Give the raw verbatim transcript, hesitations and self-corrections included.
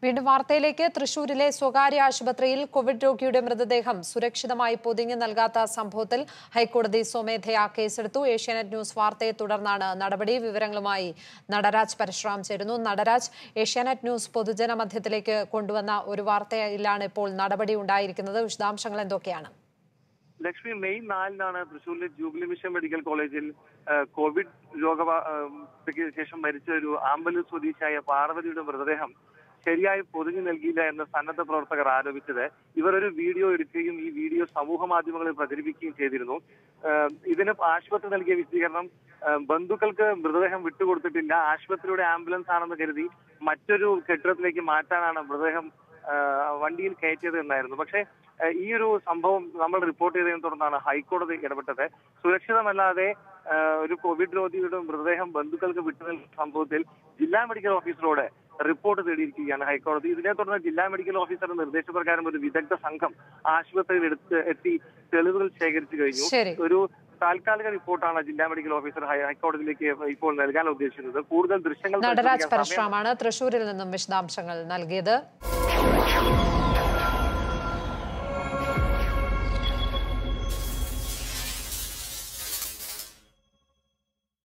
വീണ്ടും വാർത്തയിലേക്ക്. തൃശൂരിലെ സ്വകാര്യ ആശുപത്രിയിൽ കോവിഡ് രോഗിയുടെ മൃതദേഹം സുരക്ഷിതമായി പൊതിഞ്ഞു നൽകാത്ത സംഭവത്തിൽ ഹൈക്കോടതി സ്വമേധയാ കേസെടുത്തു. ഏഷ്യാനെറ്റ് ന്യൂസ് വാർത്തയെ തുടർന്നാണ് നടപടി. വിവരങ്ങളുമായി നടരാജ് പരശുറാം ചേരുന്നു. നടരാജ്, ഏഷ്യാനെറ്റ് ന്യൂസ് പൊതുജന മധ്യത്തിലേക്ക് കൊണ്ടുവന്ന ഒരു വാർത്തയിലാണ് ഇപ്പോൾ നടപടി ഉണ്ടായിരിക്കുന്നത്. വിശദാംശങ്ങൾ എന്തൊക്കെയാണ്? ലക്ഷ്മി, മെയ് നാലിനാണ് തൃശ്ശൂരിലെ ജൂബിലി മിഷൻ മെഡിക്കൽ കോളേജിൽ കോവിഡ് രോഗബാധയ്ക്ക് ശേഷം മരിച്ച ഒരു ആമ്പലൂർ സ്വദേശിയായ പാർവതിയുടെ മൃതദേഹം ശരിയായി പൊതിഞ്ഞു നൽകിയില്ല എന്ന് സന്നദ്ധ പ്രവർത്തകർ ആരോപിച്ചത്. ഇവർ ഒരു വീഡിയോ എടുക്കുകയും ഈ വീഡിയോ സമൂഹ മാധ്യമങ്ങളിൽ പ്രചരിപ്പിക്കുകയും ചെയ്തിരുന്നു. ഇതിന് ആശുപത്രി നൽകിയ വിശദീകരണം ബന്ധുക്കൾക്ക് മൃതദേഹം വിട്ടുകൊടുത്തിട്ടില്ല, ആശുപത്രിയുടെ ആംബുലൻസ് ആണെന്ന് കരുതി മറ്റൊരു കെട്ടിടത്തിലേക്ക് മാറ്റാനാണ് മൃതദേഹം വണ്ടിയിൽ കയറ്റിയത് എന്നായിരുന്നു. പക്ഷേ ഈ ഒരു സംഭവം നമ്മൾ റിപ്പോർട്ട് ചെയ്തതിനെ തുടർന്നാണ് ഹൈക്കോടതി ഇടപെട്ടത്. സുരക്ഷിതമല്ലാതെ ഒരു കോവിഡ് രോഗിയുടെ മൃതദേഹം ബന്ധുക്കൾക്ക് വിട്ടുനൽകുന്ന സംഭവത്തിൽ ജില്ലാ മെഡിക്കൽ ഓഫീസറോട് റിപ്പോർട്ട് തേടിയിരിക്കുകയാണ് ഹൈക്കോടതി. ഇതിനെ തുടർന്ന് ജില്ലാ മെഡിക്കൽ ഓഫീസറുടെ നിർദ്ദേശപ്രകാരം ഒരു വിദഗ്ധ സംഘം ആശുപത്രിയിൽ എടുത്ത് എത്തി തെളിവുകൾ ശേഖരിച്ചു കഴിഞ്ഞു. ഒരു താൽക്കാലിക റിപ്പോർട്ടാണ് ജില്ലാ മെഡിക്കൽ ഓഫീസർ ഹൈക്കോടതിയിലേക്ക് ഇപ്പോൾ നൽകാൻ ഉദ്ദേശിക്കുന്നത്. കൂടുതൽ ദൃശ്യങ്ങൾ നടരാജ് പരശുറാമാണ് തൃശൂരിൽ നിന്നും വിശദാംശങ്ങൾ നൽകിയത്.